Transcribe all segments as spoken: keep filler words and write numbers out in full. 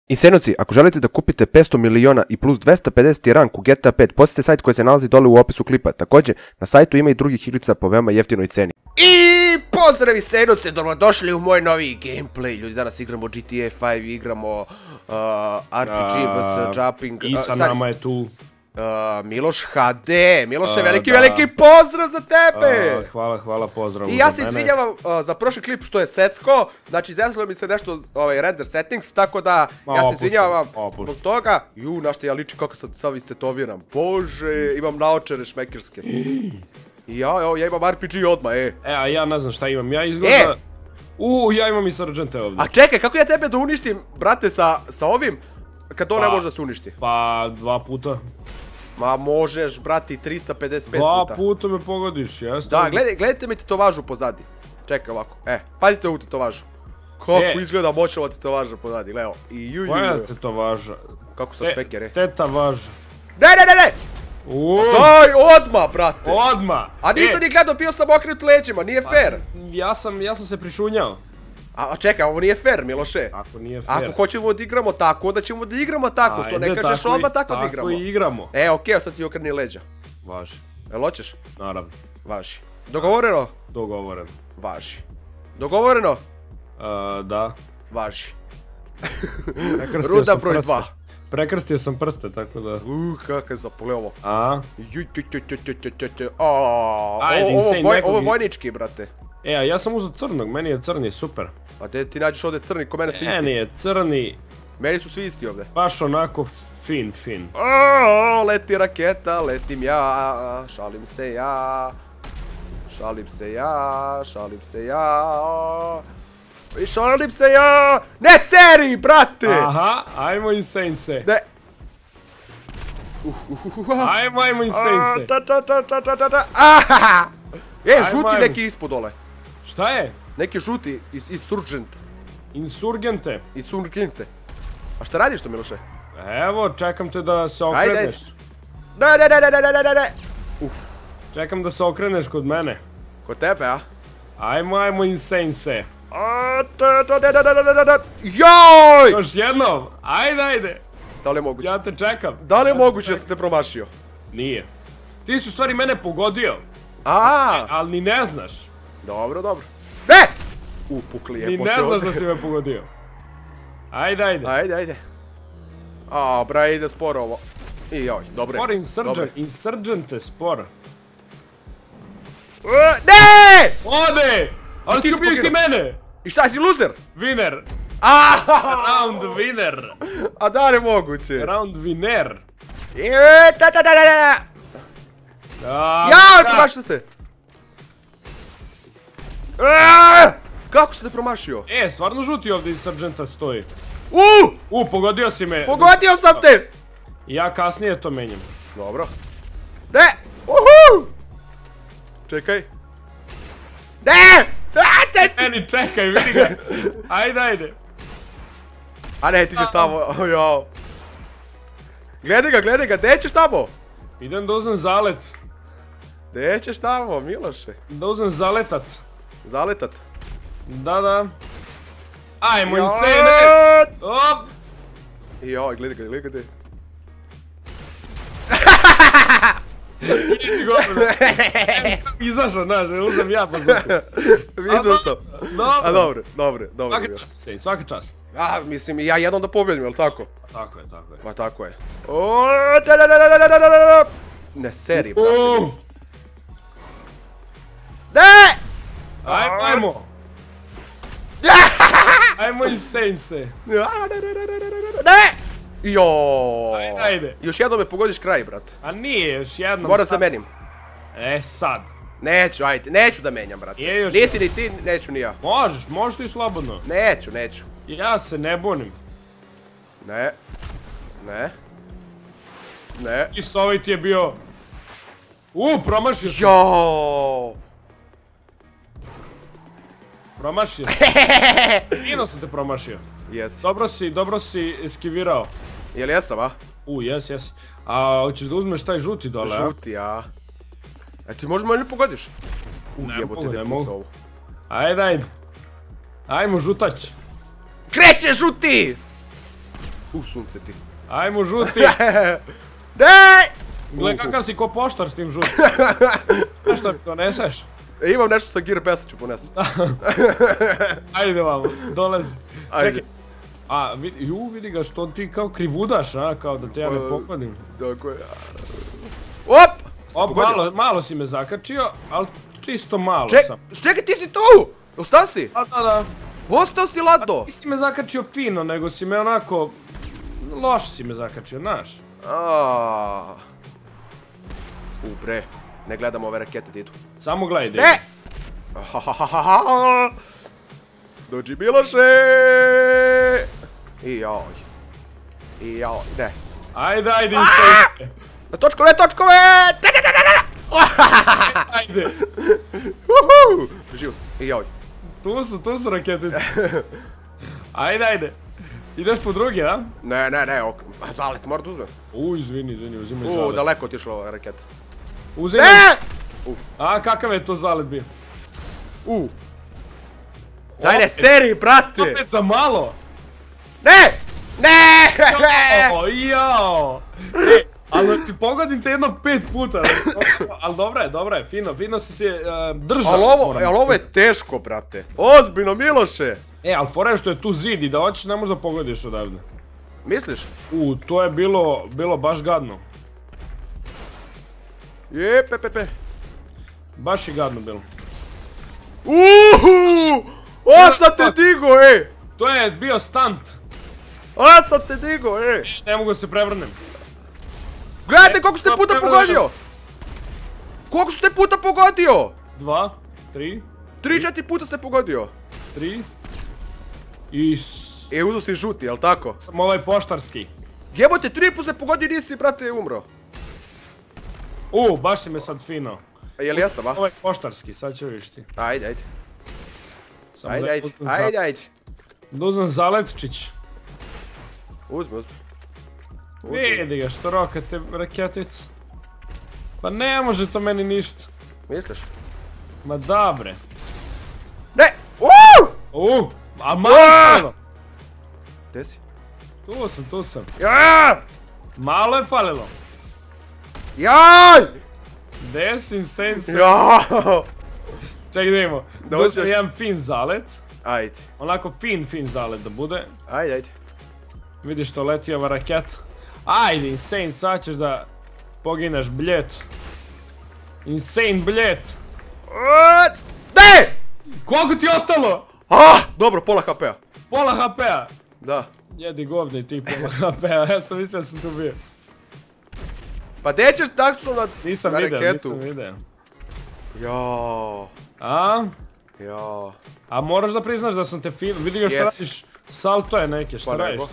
I Senoci, ako želite da kupite petsto miliona i plus dvesta pedeset rank u G T A pet, posjetite sajt koji se nalazi dole u opisu klipa. Također, na sajtu ima i drugih igrica po veoma jeftinoj ceni. I pozdravi Senoce, dobrodošli u moj novi gameplay. Ljudi, danas igramo G T A pet, igramo R P G vs Jumping. I sa nama je tu Miloš H D. Miloše, veliki, veliki pozdrav za tebe! Hvala, hvala, pozdrav za mene. I ja se izvinjavam za prošli klip što je secko, znači izjasnilo mi se nešto render settings, tako da ja se izvinjavam zbog toga. Ju, na što ja liči kako sad sad istetoviram. Bože, imam naočare šmekirske. Ja, evo, ja imam R P G odmah, e. E, a ja ne znam šta imam, ja izgleda... Uuu, ja imam i Sargente ovdje. A čekaj, kako ja tebe da uništim, brate, sa ovim, kad to ne može da se uništi? Pa, dva puta. Ma možeš, brati, trista pedeset pet Dva puta. puta me pogodiš, jeste? Da, gledajte mi tetovažu pozadi. Čekaj ovako, e, pazite ovu tetovažu. Kako izgleda moćava tetovaža pozadi, evo. Koja je tetovaža? Kako sam špeker, e. Teta važa. Ne, ne, ne, ne! Daj, odmah, brate! Odmah! A nisam ni gledao, bio sam okrenut leđima, nije fair. Ja sam, ja sam se pričunjao. A čekaj, ovo nije fair, Miloše. Ako nije fair. Ako hoćemo da igramo tako, onda ćemo da igramo tako, što ne kažeš odmah tako da igramo. Tako i igramo. E, okej, sad ti okreni leđa. Važi. Jel hoćeš? Naravno. Važi. Dogovoreno? Dogovoreno. Važi. Dogovoreno? Da. Važi. Runda broj dva. Prekrstio sam prste, tako da... Uuu, kakav je zapole ovo. A? Ovo je vojnički, brate. E, a ja sam uzeo crnog, meni je crni, super. A te ti nađeš ovdje crni, ko mene su isti. Meni je crni. Meni su svi isti ovdje. Baš onako fin, fin. Leti raketa, letim ja, šalim se ja. Šalim se ja, šalim se ja. I šalim se ja. Ne seri, brate! Aha, ajmo insane se. Ne. Ajmo, ajmo insane se. E, žuti neki ispod dole. Šta je? Neki žuti, insurgent. Insurgente? Insurgente. A šta radiš to, Miloše? Evo, čekam te da se okreneš. Ne, ne, ne, ne, ne, ne, ne, ne. Čekam da se okreneš kod mene. Kod tebe, a? Ajmo, ajmo insane se. Joj! Još jednom, ajde, ajde. Da li je moguće? Ja te čekam. Da li je moguće da sam te promašio? Nije. Ti si u stvari mene pogodio. Aaaa! Ali ni ne znaš. Dobro, dobro. Ne! U, pukli je. Ni ne znaš da si me pogodio. Ajde, ajde. Ajde, ajde. A, bra, ide sporo ovo. I joj, dobro je. Spor insurgent, insurgente spor. Ne! Ode! Ali si ubio ti mene! I šta si, loser? Winner! Round winner! A da li je moguće? Round winner! Jao, promašio ste! Kako si te promašio? E, stvarno žuti ovdje iz Sargenta stoji. Uuu! U, pogodio si me. Pogodio sam te! Ja kasnije to menjam. Dobro. Ne! Uhu! Čekaj. Ne! Eni, čekaj, vidi ga. Ajde, ajde. A ne, ti ćeš tamo, jao. Gledaj ga, gledaj ga, gdje ćeš tamo? Idem da uzem zalet. Gdje ćeš tamo, Miloše? Da uzem zaletat. Zaletat? Da, da. Ajmo insane! Op! Joj, gledaj ga, gledaj ga gdje. Izašao, znaš, uzem ja pa zvuku. Vidio sam. Dobro. A dobro, dobro, dobro. Svaka čast, Sej, svaka čast. A, mislim, ja jednom da pobjedim, jel' tako? Tako je, tako je. Pa tako je. Ne seri, brate. Ne! Ajmo, ajmo. Ajmo insane se. Ne! Joooo. Ajde, ajde. Još jednom me pogodiš kraj, brate. A nije, još jednom. Moram da menim. E, sad. Neću, ajde, neću da menjam, brate. Nisi ni ti, neću ni ja. Možeš, možeš ti slobodno. Neću, neću. Ja se ne bunim. Ne. Ne. Ne. I s ovaj ti je bio... Uuu, promašio sam. Joooo. Promašio. Fino sam te promašio. Jes. Dobro si, dobro si eskivirao. Jel jesam, a? U, jes, jes. A, hoćeš da uzmeš taj žuti dole, a? Žuti, a? E ti možda mene pogodiš? Ne mogu, ne mogu. Ajde, ajde. Ajmo, žutać. Kreće, žuti! U, sunce ti. Ajmo žuti. Ne! Gle kakav si ko poštar s tim žutim. Nešto mi doneseš? E, imam nešto sa Gearbesta ću ponesem. Ajde vamo, dolazi. Ajde. Čekaj. A, vidi, ju, vidi ga što ti kao krivudaš, a, kao da te ja ne pokladim. Tako je. Op! Op, malo, malo si me zakačio, ali čisto malo Ček, sam. čekaj, ti si tu! Ostao si? Da, da, da. Ostao si, Lado! Ti si me zakačio fino, nego si me onako... Loš si me zakačio, znaš. Aaaa. U, bre. Ne gledam ove rakete di idu. Samo gledaj. Ne! Dođi Miloše! I joj. I joj, ne. Ajde, ajde, insane. Na točkove, točkove! Ajde. Živ sam. I joj. Tu su, tu su raketice. Ajde, ajde. Ideš po drugi, a? Ne, ne, ne, ok. Zalet, mora da uzmem. U, izvini, izvini, uzimaj U, zalet. daleko otišla ova raketa. Uzimaj. Ne! A, kakav je to zalet bio? U. Daj ne seri, brate! Opet za malo. Ne! Ne! O, jao. E, ali ti pogodim te jedno pet puta. Ali dobro je, dobro je, fino, fino si se držao. Ali ovo, ali ovo je teško, brate. Ozbiljno, Miloše. E, ali fora je što je tu zid i da hoćeš ne možda pogodiš odavde. Misliš? U, to je bilo, bilo baš gadno. Je, pe, pe, pe. Baš je gadno bilo. Uhu! O, sam te digo, e! To je bio stunt. O, sam te digo, e! Šš, ne mogu da se prevrnem. Gledajte koliko ste puta pogodio! Koliko ste puta pogodio? Dva, tri, Tri, četiri puta ste pogodio. tri. I... E, uzo si žuti, jel tako? Sam ovaj poštarski. Jebote, tri puta se pogodio i nisi, brate, umro. U, baš si me sad fino. A jel jesam, a? Ovaj poštarski, sad će vidiš ti. Ajde, ajde. Samo Ajde, da ajde, uzmem ajde, za- ajde. Da uzmem zaletčić. Uzmi, uzmi. Vidi ga što roka te raketice. Pa ne može to meni ništa. Misliš? Ma dobre. Ne! Uuuu! U, a malo je falilo. Gdje si? Tu sam, tu sam. Ja! Malo je falilo. Jaj! Gde si, insane sam? Ja! Čekaj da vidimo. Da Da uzmem uzmeš- jedan fin zalet. Ajde, Onako fin, fin zalet da bude. ajde, ajde. Vidiš što leti ova raketa. Ajde, insane, sad ćeš da pogineš, bljet. Insane, bljet. What? Ne! Koliko ti je ostalo? Ah, dobro, pola ha pe-a. Pola ha pe-a. Da. Jedi govne ti pola ha pe-a, ja sam mislio da sam tu bio. Pa gdje ćeš tačno na, Nisam na vidio, raketu? nisam vidio. Jao. A? Jao. A moraš da priznaš da sam te fin... Vidi ga što Yes. radiš salto je neke, šta Pa radiš nego. to?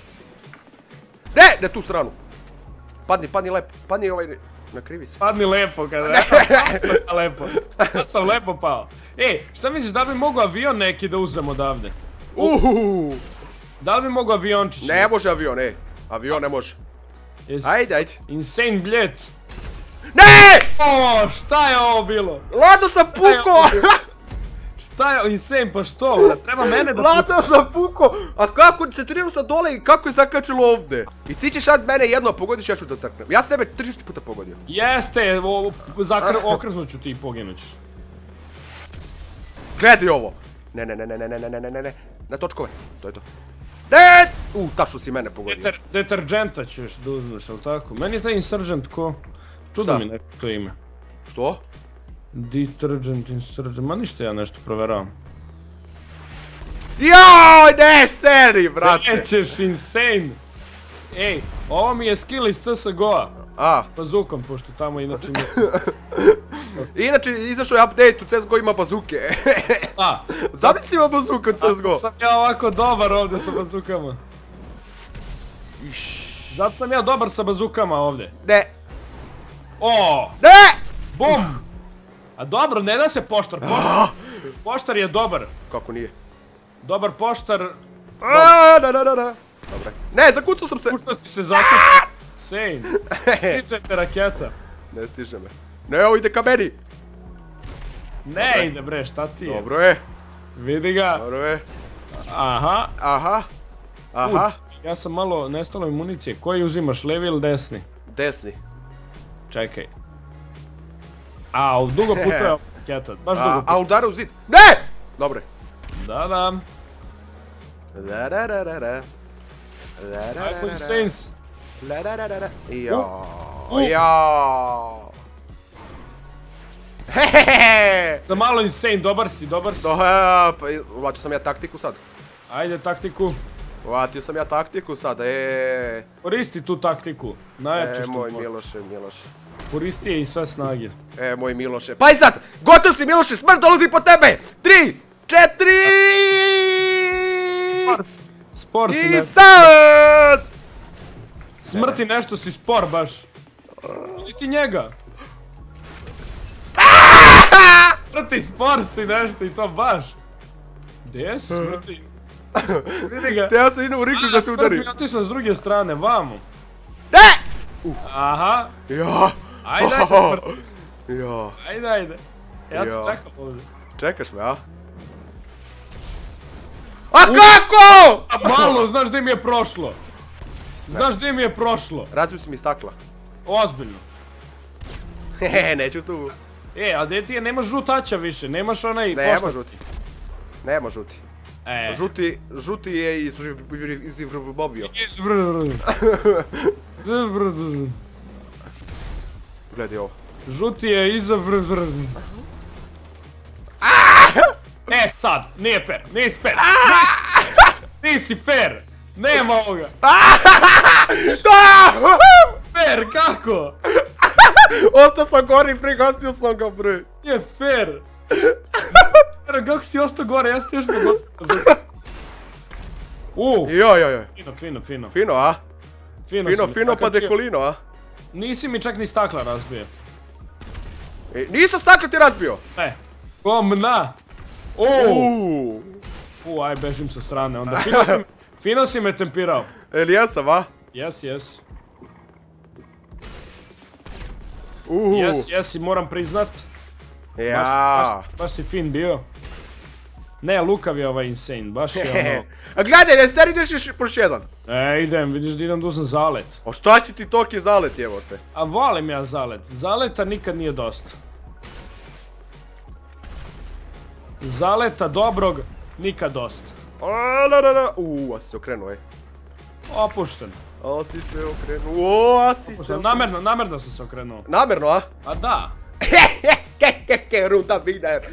Ne, ne tu stranu. Padni, padni lepo, padni ovaj, nakrivi se. Padni lepo kada, ja sam lepo. Ja sam lepo pao. Ej, šta misliš, da li bi mogu avion neki da uzem odavde? Uhuhu. Da li bi mogu aviončić? Ne može avion, ej. Avion ne može. Jes- Ajde, ajde. Insane bljet. Ne! O, šta je ovo bilo? Lado sam puko! Šta je, insane, pa što, bra? Treba mene da... Lado sam puko! A kako se trenirao sam dole i kako je zakačilo ovdje? I ti ćeš sad mene jedno pogodiš, ja ću da zaknem. Ja sam tebe tri četiri puta pogodio. Jeste, o- zakr... okrznut ću ti i poginut ćeš. Gledaj ovo! Ne, ne, ne, ne, ne, ne, ne, ne, ne, ne, ne. Na točkove. To je to. Ne! U, tačno si mene pogodio. Deter, deterđenta ćeš da uzmeš, jel tako? Meni je taj insurgent ko... Čudo Šta? mi neko to ime. Što? Detergent, insurgent, ma ništa ja nešto proveravam. Joj, ne, seri, brate! Nećeš, insane! Ej, ovo mi je skill iz C S G O-a. A, Bazukom, pošto tamo inače mi... inače izašao je update, u C S G O ima bazuke. A, Zamisli ima bazuka u C S G O. sam ja ovako dobar ovdje sa bazukama. Iš. Zato sam ja dobar sa bazukama ovdje. Ne, O, ne! bum! A dobro, ne da se poštar, poštar, poštar je dobar. Kako nije? Dobar poštar, A, da, da, da, da. Dobre. Ne, zakucao sam se. pušto si se zakući. Insane. Stiže te raketa. Ne stiže me. Ne, ovo ide ka meni. Ne ide bre, šta ti je? Dobro je, Vidi ga. dobro je. Aha. Aha. Aha. ja sam malo nestalo mi municije. Koji uzimaš, levi ili desni? Desni. Čekaj. Au, dugo putuje raketa, baš dugo putuje. A udara u zid. Ne! Dobre. Da, da. La ra ra ra ra. La ra ra Ajmo ra ra. Insanes. La ra ra ra ra. Jao. Uh. Jao. Hehehe. Sam malo Insane, dobar si, dobar si. Pa, uvatio sam ja taktiku sad. Ajde taktiku. Uvatio sam ja taktiku sad, eee. Koristi tu taktiku. Najjače E, što moj možeš. Miloše, Miloše. Koristi je i sve snage. E, moj Miloše. Pa i sad! Gotov si, Miloše, smrt dolazi po tebe! Tri, četiri... Spor si I nešto. sad! Smrti nešto si spor baš. Vidi ti njega. Smrti spor si nešto i to baš. Gdje si smrti? Vidi ga. Te ja sam idem u rikli da se udari. Smrti otišla s druge strane, vamo. Ne! Aha. Ja. Ajde, ajde smrti. Ja. Ajde, ajde. Ja te Ja. čekam ovdje. Čekaš me, a? A kako?! A malo, znaš gdje mi je prošlo? Znaš gdje mi je prošlo? Razbio si mi stakla. Ozbiljno. Hehe, neću tu. E, a gdje ti je, nemaš žutača više, nemaš onaj... Nema pošta- žuti. Nema žuti. E. Žuti, žuti je iz izvrblobio. Gledaj ovo. Žuti je iza... E sad, nije fair, nisi fair. Nisi fair. Nema ovoga. Da! Fair, kako? Ostao sam gore i prigasio sam ga, bre. Nije fair. Fair, kako si ostao gore, ja sam još pogodio. Uuu. Joj, joj, joj. Fino, fino, fino. Fino, a? Fino, Fino, si mi fino pa zakačio. dekolino, a? Nisi mi čak ni stakla razbio. E, nisam stakla ti razbio. E. Komna. Uuu. Uuu. Uuu, aj bežim sa strane, onda fino si, fino si me tempirao. Eli jesam, a? Jes, jes. Uuu. Jes, jes i moram priznat. Baš, Ja. baš, baš si fin bio. Ne, lukav je ovaj Insane, baš je ono... A gledaj, ne stari ideš još poš jedan. E, idem, vidiš da idem da uzem zalet. O šta će ti toki zalet, evo te? A volim ja zalet, zaleta nikad nije dosta. Zaleta dobrog, nikad dosta. A, la, la, la. Uuu, a si se okrenuo, ej. Opušten. A si se okrenuo, a si se Opušten. okrenuo. Namerno, namerno sam se okrenuo. Namerno, a? A da. Hehehe, ruta vider.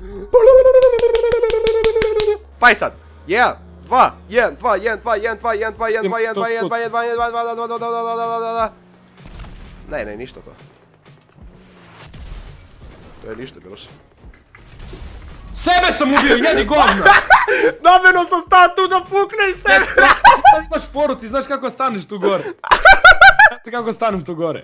Pa i sad. jedan, dva, jedan, dva, jedan, dva, jedan, dva, jedan, dva, jedan, dva, jedan, dva, jedan, dva, jedan, dva, jedan, dva, jedan, dva, dva, dva, dva, dva, dva, dva. Ne, ne, ništa to. To je ništa, Miloš. Sebe sam ubio, jedi govna! Namjerno sam stao tu da pukne i sebe! Ti imaš foru, ti znaš kako staneš tu gore. Znaš ti kako stanem tu gore.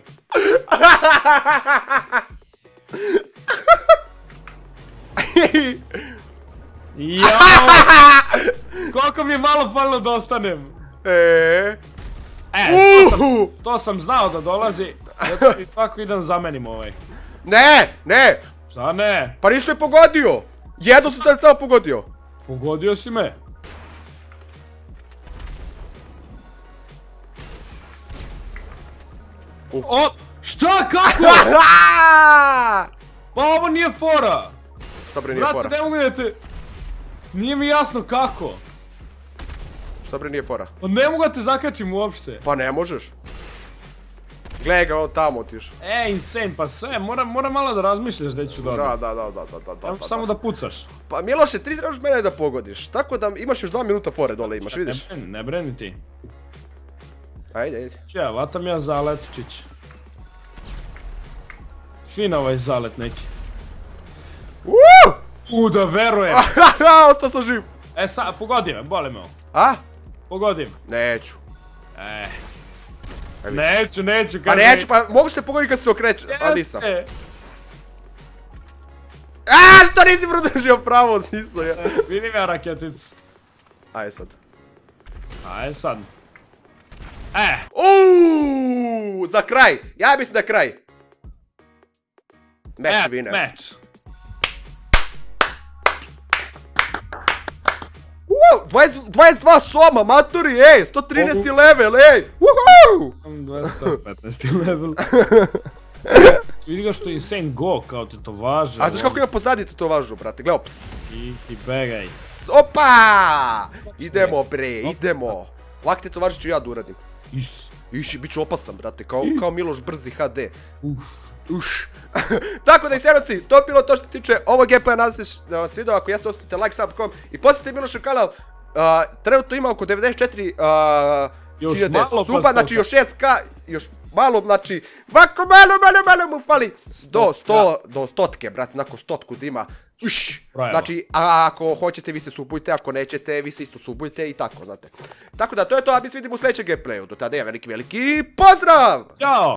Jao! Koliko mi je malo falilo da ostanem. Eee. E, to sam, Uhu. to sam znao da dolazi. Zato i tako idem zamenim ovaj. Ne, ne! Šta ne? Pa nisu je pogodio! Jedno sam sad samo pogodio. Pogodio si me. O, šta, kako? Pa ovo nije fora. Šta bre nije Brate, fora? ne mogu da te... Nije mi jasno kako. Šta bre nije fora? Pa ne mogu da te zakačim uopšte. Pa ne možeš. Gledaj ga, on tamo otiš. E, Insane, pa sve, moram, moram malo da razmišljaš gdje ću Da, dobiti. da, da, da, da, da, da, Ja da. samo da pucaš. Pa Miloše, ti trebaš mene da pogodiš, tako da imaš još dva minuta fore dole imaš, vidiš? Ne, ne breni ti. Ajde, ajde. Ja, vatam ja zaletčić. Fin ovaj zalet neki. Uuuu! U, da verujem. Haha, ostao sam živ. E sad, pogodi me, boli me ovo. A? Pogodi me. Neću. E. Ajde. Neću, neću, Pa neću, pa mogu se pogoditi kad se okreće, a nisam. Jeste. A, što nisi produžio pravo, nisam ja. Vidim ja raketicu. Ajde sad. Ajde sad. E. Uuuu, za kraj, ja mislim da je kraj. Match E, winner. meč. Uhu! dvadeset dva soma, maturi, ej! sto trinaesti level, ej! Uhu! dvesta petnaesti level. Vidi ga što je Insane Go, kao te to važe. A znaš kako ima pozadnje to važu, brate, gledaj, pss. I ti begaj. Opa! Idemo, bre, idemo. Ovak te to važi ću ja da uradim. Is. Iši, bit ću opasan, brate, kao, kao Miloš Brzi ha de. Uf. Uš. Tako da i sjeroci, to je bilo to što se tiče ovog gameplaya, nadam se da vam se video, ako jeste ostavite like, sub, com i posjetite Milošev kanal, uh, trenutno ima oko devedeset četiri uh, hiljade suba, znači još šest ka, još malo, znači, ovako malo, malo, malo mu fali do sto, do stotke, brate, nakon stotku da ima. Uš, znači, a ako hoćete vi se subujte, ako nećete vi se isto subujte i tako, znate. Tako da to je to, a mi se vidimo u sljedećem gameplayu, do tada je veliki, veliki pozdrav! Ćao!